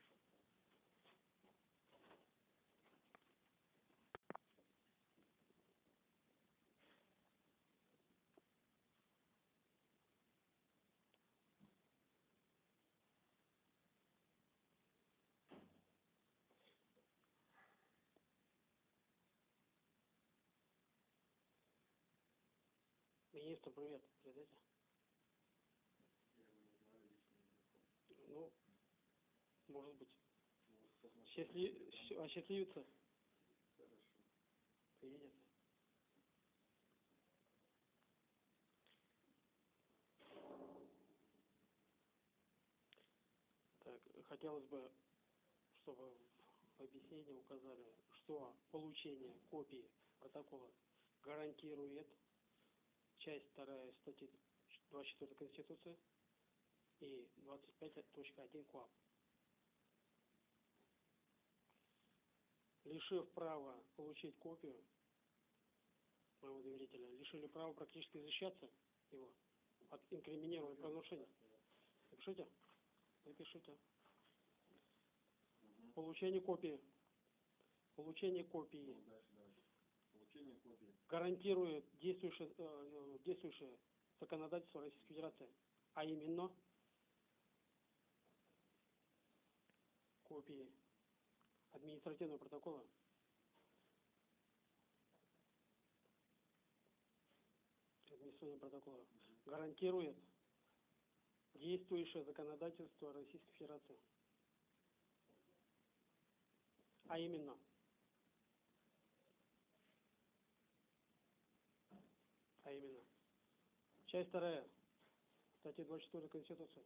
Министру привет передайте. Я его не знаю, лично не знаком. Ну, может быть, Ну, посмотрите. счастли... щ- осчастливится, Хорошо. приедет. Так, хотелось бы, чтобы в объяснении указали, что получение копии протокола гарантирует часть вторая статьи двадцать четыре Конституции и двадцать пять точка один КоАП. Лишив права получить копию моего доверителя, лишили права практически защищаться его от инкриминированного правонарушения. Запишите? Запишите. Получение копии. Получение копии. Дальше, дальше. Получение копии. Гарантирует действующее, э, действующее законодательство Российской Федерации, а именно копии административного протокола административного протокола гарантирует действующее законодательство Российской Федерации, а именно а именно часть вторая статьи двадцать четыре Конституции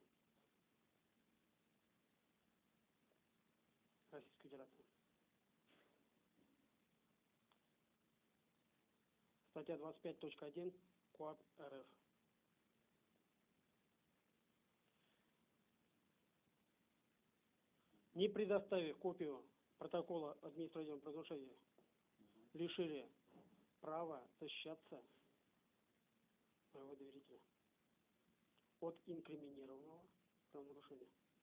Российской Федерации. Статья двадцать пять точка один КоАП РФ. Не предоставив копию протокола административного правонарушения, лишили права защищаться моего доверителя от инкриминированного правонарушения.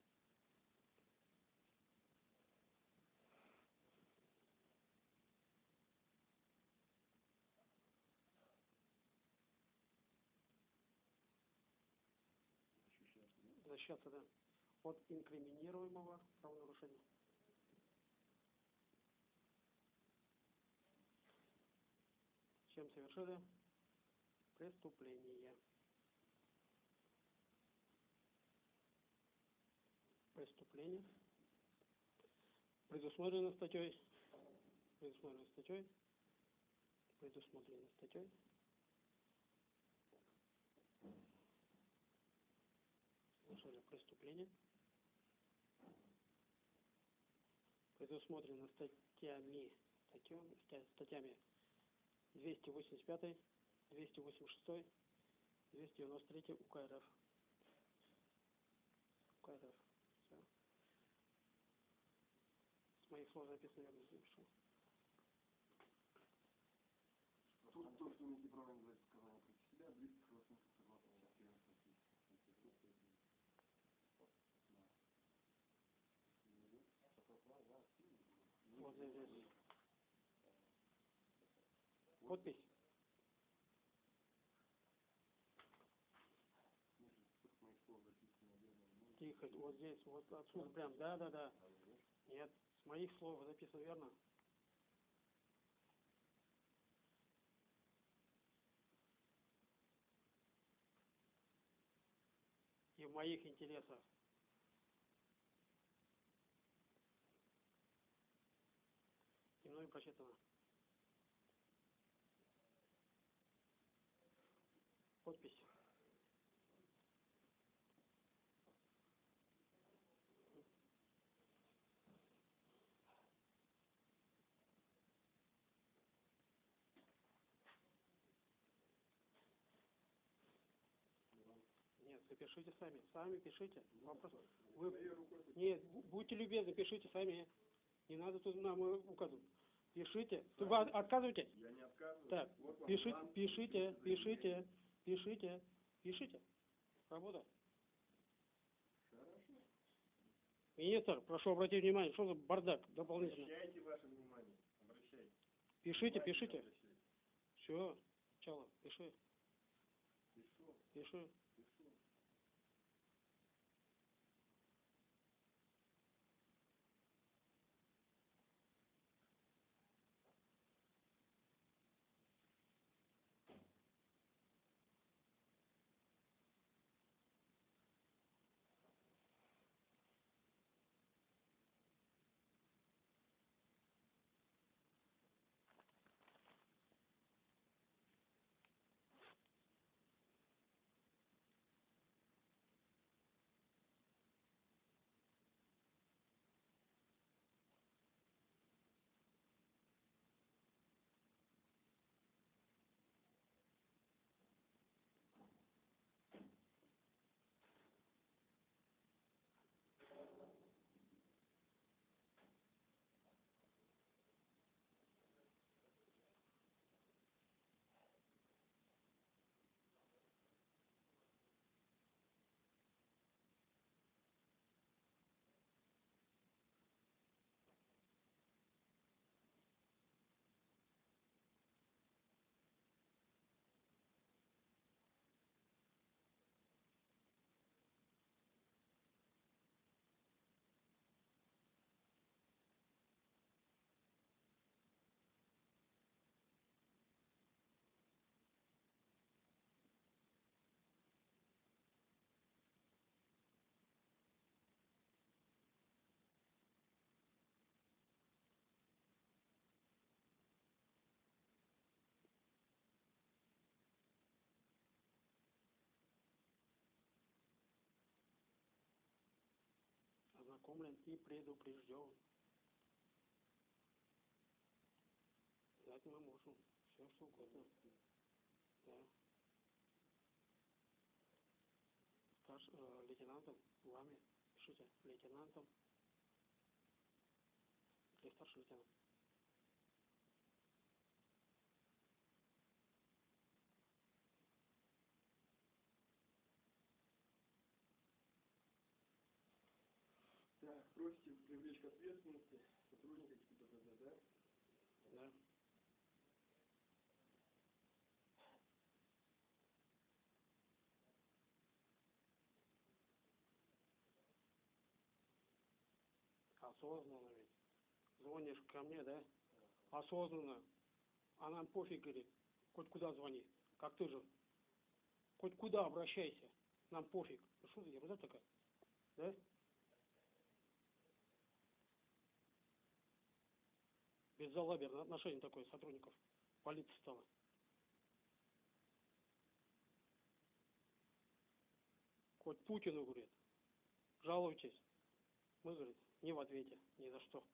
Защищаться, да, от инкриминируемого правонарушения. Чем совершили преступление. Преступление предусмотрено статьей, предусмотрено статьей, предусмотрено статьей совершили преступление, предусмотрено статьями, статьями, статьями двести восемьдесят пять, двести восемьдесят шесть, двести девяносто три УК РФ. УК РФ. Все. С моих слов записано, верно запишу. Тут то, что имеете право не говорить сказания против себя, близких родственников согласно части Конституции. Вот здесь. Подпись. Тихо, вот здесь, вот отсюда прям, да, да, да. Нет, с моих слов записано верно. И в моих интересах. И мной прочитано. Подпись. Нет, вы пишите сами. Сами пишите. Вопрос. Вы... Нет, будьте любезны, пишите сами. Не надо тут нам указывать. Пишите. Вы отказываете? Я не отказываю. Так, Вот пишите, вам пишите, вам пишите, пишите, пишите. Работа. Хорошо. Министр, прошу обратить внимание, что за бардак дополнительно. Обращайте ваше внимание. Обращайте. Пишите, Внимание пишите. обращайте. Все, начало, пиши, Пишу. пиши. Пишу. уведомлен и предупрежден. Дать мы можем. Все, что угодно. Да. Старш, э, лейтенантом, вами, пишите, лейтенантом или старший лейтенант. Так, просите привлечь к ответственности сотрудника ГИБДД, да? Да. Осознанно ведь. Звонишь ко мне, да? Осознанно. А нам пофиг, говорит. Хоть куда звони. Как ты же. Хоть куда обращайся. Нам пофиг. Ну что за ерунда такая? Да? Безалаберное отношение такое сотрудников полиции стало. Хоть Путину, говорит, жалуйтесь. Мы, говорит, не в ответе, ни за что.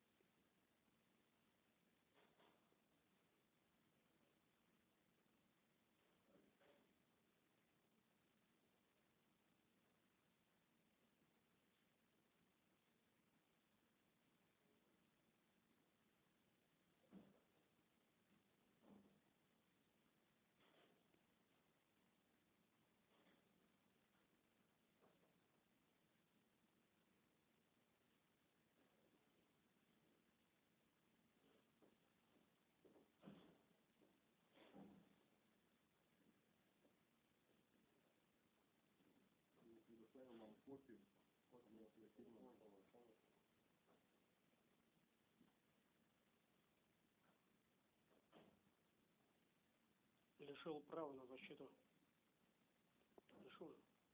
Предоставил нам копию. Вот у меня фирма. Лишил права на защиту. Лишил.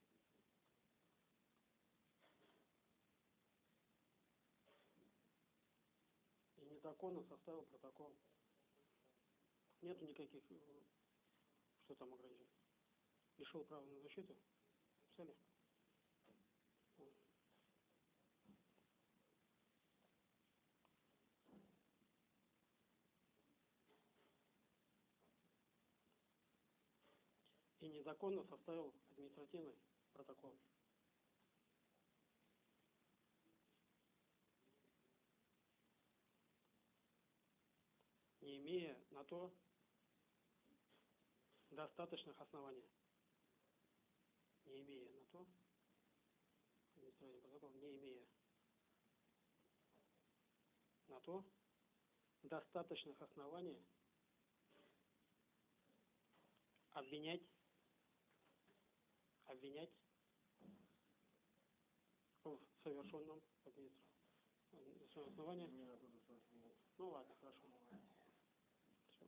И незаконно составил протокол. Нету никаких, э, что там ограничить. Лишил права на защиту. Писали? И незаконно составил административный протокол. Не имея на то достаточных оснований. Не имея на то, административный протокол, не имея на то достаточных оснований обвинять, обвинять в совершенном административном основании. Ну ладно, хорошо. Все.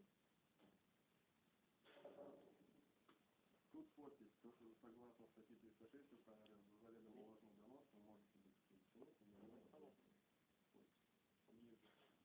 Тут подпись, то, что согласно статье триста шесть УК РФ за заведомо ложный донос вы можете быть исключены или не подпись. Ниже.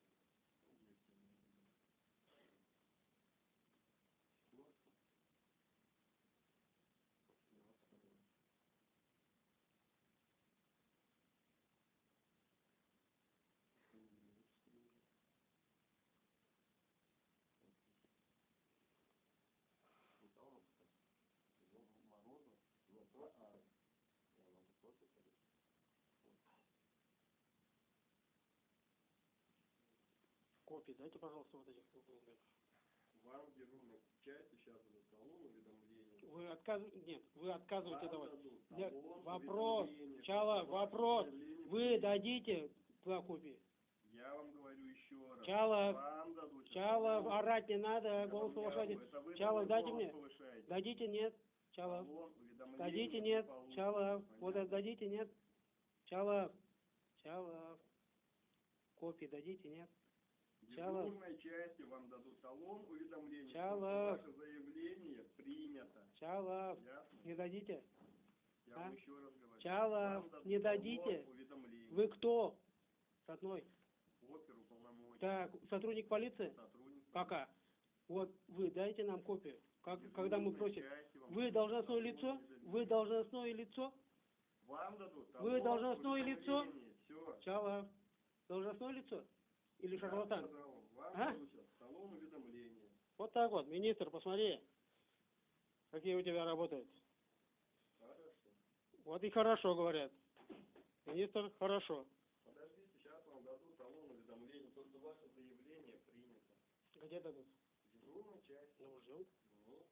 Копии дайте, пожалуйста, вот этих документов. Вам дежурной части сейчас дадут талон, уведомление. Вы отказываете, нет, вы отказываете Вам давать. дадут Для... талон, Вопрос, уведомление, Чала, что вопрос. заявление Вы принято. дадите два копии? Я вам говорю еще раз. Чалов, Вам дадут Чалов, талон. орать не надо, Я голос вам не повышайте. ору, это вы Чалов, на дайте голос мне. повышаете. Дадите, нет. Чалов. Талон, уведомление Дадите, не нет. получите. Чалов. Вот Понятно? это дадите, нет. Чалов. Чалов. Копии дадите, нет. В Чалов. дежурной части вам дадут талон, уведомление, Чалов. что ваше заявление принято. Чалов. Ясно? Не дадите? Я А? вам еще раз говорю. Чалов. Вам дадут Не талон, дадите? уведомление. Вы кто? Родной. Опер уполномоченный. Так, сотрудник полиции? Сотрудник. Пока. Вот вы дайте нам копию. Как, В когда мы дежурной просим. части вам Вы дадут должностное талон, лицо? уведомление. Вы должностное лицо? Вам дадут Вы талон, должностное лицо? уведомление. Все. Чалов. Должностное лицо? Или шарлатан? Вам А? получил столом уведомление. Вот так вот, министр, посмотри, какие у тебя работают. Хорошо. Вот и хорошо говорят. Министр, хорошо. Подождите, сейчас вам дадут талон уведомления. Только ваше заявление принято. Где дадут? В дежурной части. Ну, ждем. Ну,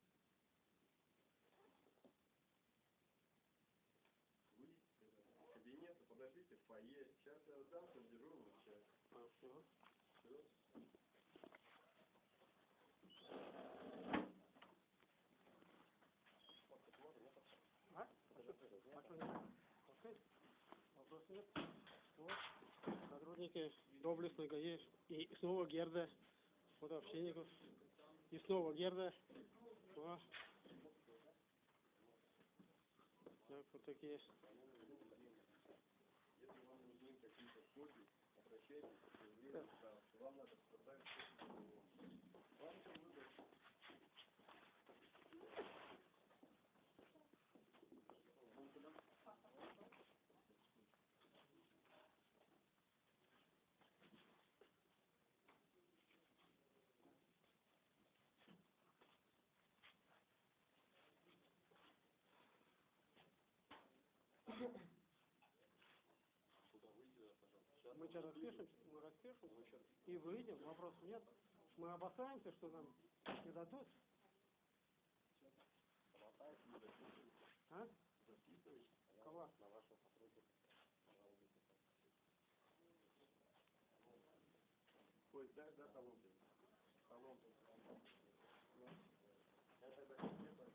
выйдите из кабинета, подождите в фойе. Сейчас я дам в дежурную часть. А, все. Все. А? А что нет? Окей. Вопрос нет. Вот. Сотрудники доблестной ГАИ. И снова Герда. Вот общинников. И снова Герда. О. Так, вот такие. Если вам нужны какие-то копии, обращайтесь к заявлению старши. Вам надо составить копию. Вам это выдать. Мы сейчас распишемся, мы распишемся и выйдем, вопросов нет. Мы обосраемся, что нам не дадут. А? Кого? Ой, дай, дай талон. Талон. Я тогда к тебе пойду.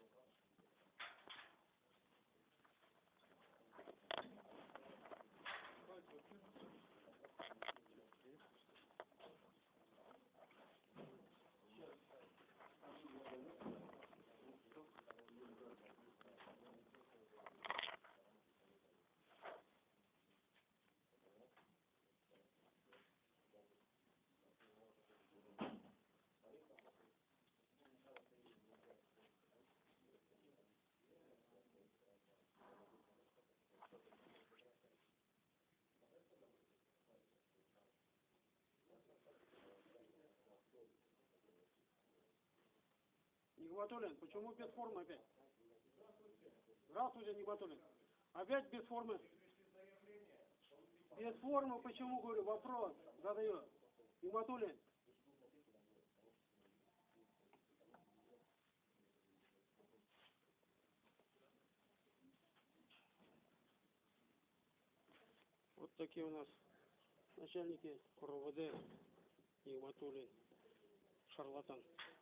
Нигматуллин, почему без формы опять? Здравствуйте, Нигматуллин. Опять без формы? Без формы почему, говорю, вопрос задаю. Нигматуллин. Вот такие у нас начальники РОВД. Нигматуллин. Шарлатан.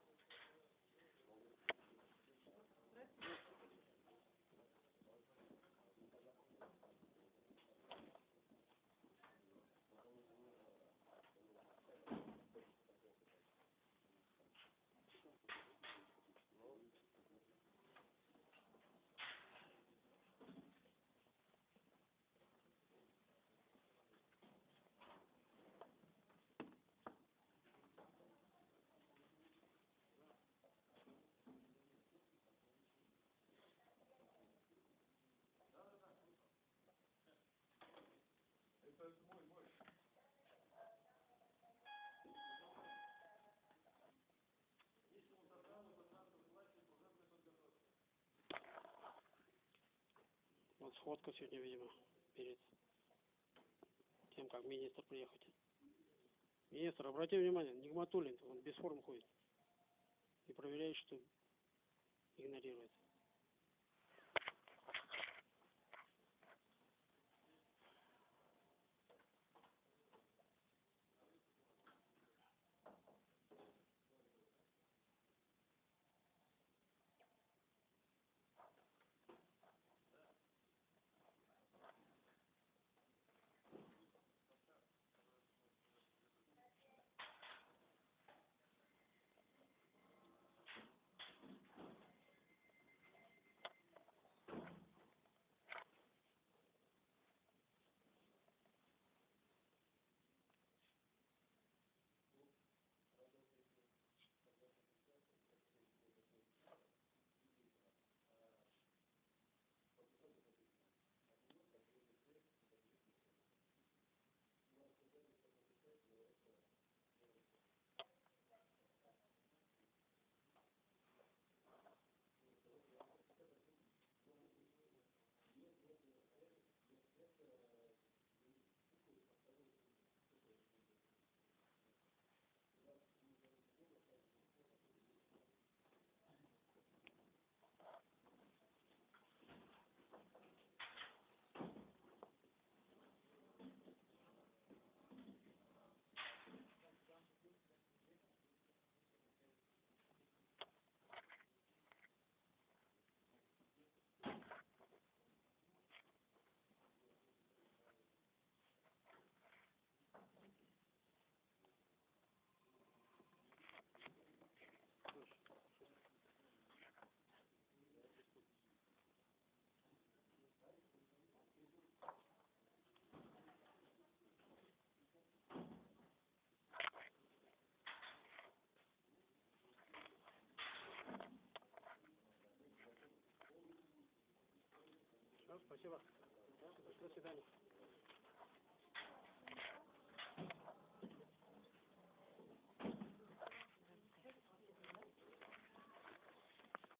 Вот сходка сегодня, видимо, перед тем, как министр приехать. Министр, обрати внимание, Нигматуллин, он без формы ходит. И проверяет, что игнорирует. Хорошо, спасибо. До свидания.